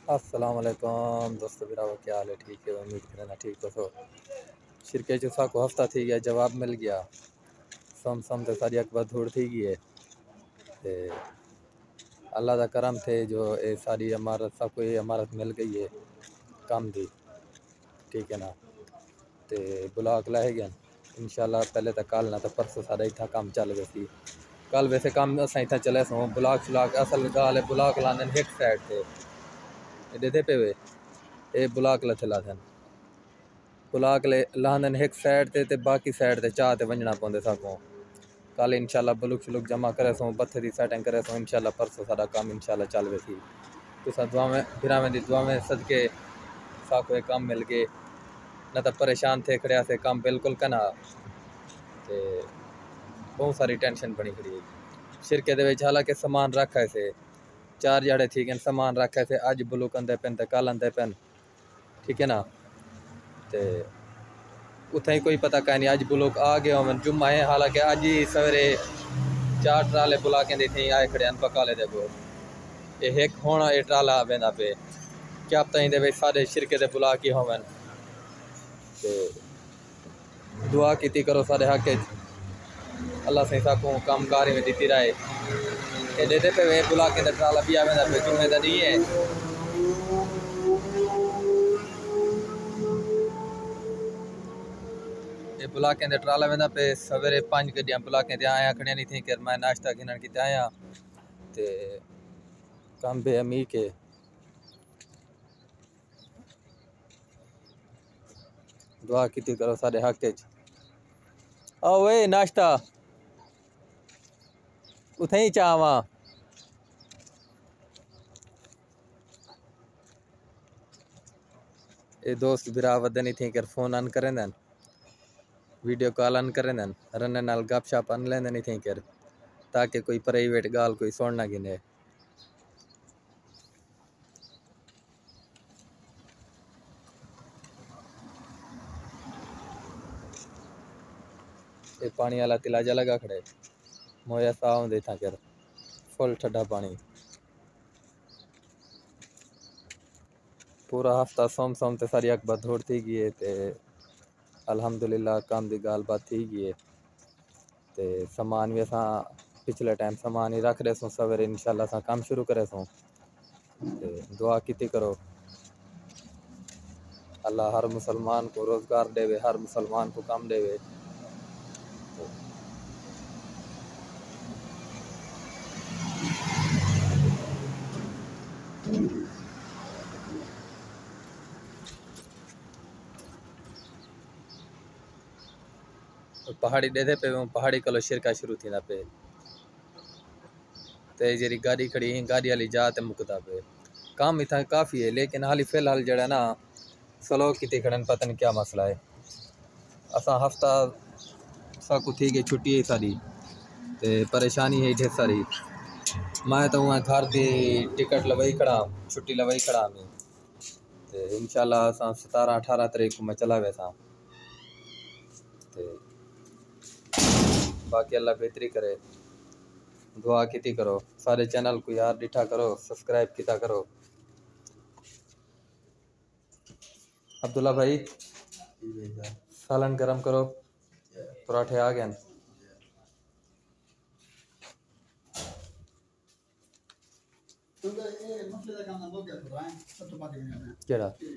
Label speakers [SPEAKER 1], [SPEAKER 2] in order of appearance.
[SPEAKER 1] अस्सलाम वालेकुम दोस्तों, मेरा क्या हाल है? ठीक है, उम्मीद करना ठीक हो। शिरके जुफा को हफ्ता थी गया, जवाब मिल गया। सम तो सारी अकबर धूड़ थी गई है। ते अल्लाह का करम थे जो ये सारी इमारत सबको ये इमारत मिल गई है काम दी, ठीक है ना। ते ब्लॉक लाए गए इंशाल्लाह, पहले तो कल ना तो परसों सारा इतना काम चल गया सी। कल वैसे काम असा इतना चले सो ब्लॉक श्लॉक असल गाल है। ब्लॉक लाने एक साइड थे देते पे वे ये ब्लॉक लथला थे ब्लॉक लांदन एक साइड ते बाकी साइड ते चाह ते वंजना पौंदे साकों। कल इंशाल्लाह बुलुक शुलुक जमा करे सो बत्थे दी सेटिंग करे सो इंशाल्लाह परसों सारा काम इंशाल्लाह चल वे थी। तुसा दुआ में फिरावें दी दुआ में सदके साको ये काम मिल गए, न तो परेशान थे खड़े से काम बिल्कुल कना ते बहुत सारी टेंशन बनी खड़ी है। शिरके दे विच हालांकि सामान रखा है से 4 जड़े ठीक है, सामान रखा है से अज बुलुक आंदे पेन ते कल आंदे पेन, ठीक है ना। ते उत्थे ही कोई पता कहीं नहीं, अज बुलुक आ गए होवन जुम्मा है, हालांकि अज ही सवेरे 4 ट्राले बुला के इतने आए खड़े हैं बकाले दे को। ये एक होना ये ट्राला वेंदा पे क्या पता ही सारे शिरके दे बुला के होवन। ते दुआ की करो सारे हक अल्लाह सही साकू काम कार में दी रहे। ये देते पे वे बुला के ट्राला भी आवेंदा पे जुम्मे दा नहीं है। ये बुलाकें दे ट्राला वेंदा पे सवेरे 5 गड्डियां बुलाकें ते आया खड़ियां नहीं थी कि मैं नाश्ता गिनन किते आया ते काम बे अमी के दुआ की करो सारे हक आओ वे नाश्ता उथे ही चाहवा। ये दोस्त बिरा वदे नहीं थी कर फोन अन करें देन, वीडियो कॉल अन करें देन, रन नाल गपशप अन लेंदे नहीं थी कर ताकि कोई प्राइवेट गाल कोई सुन ना गिने। ये पानी वाला तिलाजा लगा खड़े मोया साव दे था कर फुल ठंडा पानी। पूरा हफ्ता सोम ते सारी अकबर धोड़ थी गई है ते अल्हम्दुलिल्लाह काम दी गाल बात थी गई है। ते सामान भी असा पिछले टाइम सामान ही रख रहे सो सवेरे इंशाल्लाह असा काम शुरू करे सो। ते दुआ की करो अल्लाह हर मुसलमान को रोज़गार देवे, हर मुसलमान को काम देवे। पहाड़ी दे पे पहाड़ी कलो शिरका शुरू थी पे ते जी गाड़ी खड़ी गाड़ी वाली जात मुकदा पे काम इतना काफ़ी है, लेकिन हाली फिलहाल जड़ा ना स्लो की खड़न पता नहीं क्या मसला है। असा हफ्ता साकू थी गई छुट्टी है सारी ते परेशानी है ढेर सारी। मैं तो वहाँ घर की टिकट लवाई खड़ा, छुट्टी लवाई खड़ा मैं ते इंशाल्लाह असा 17-18 तारीख को मैं चला वैसा। ते बाकी अल्लाह बेहतरी करे, दुआ की करो सारे चैनल को यार डिठा करो, सब्सक्राइब किया करो। अब्दुल्ला भाई सालन गरम करो, पराठे आ गए। केड़ा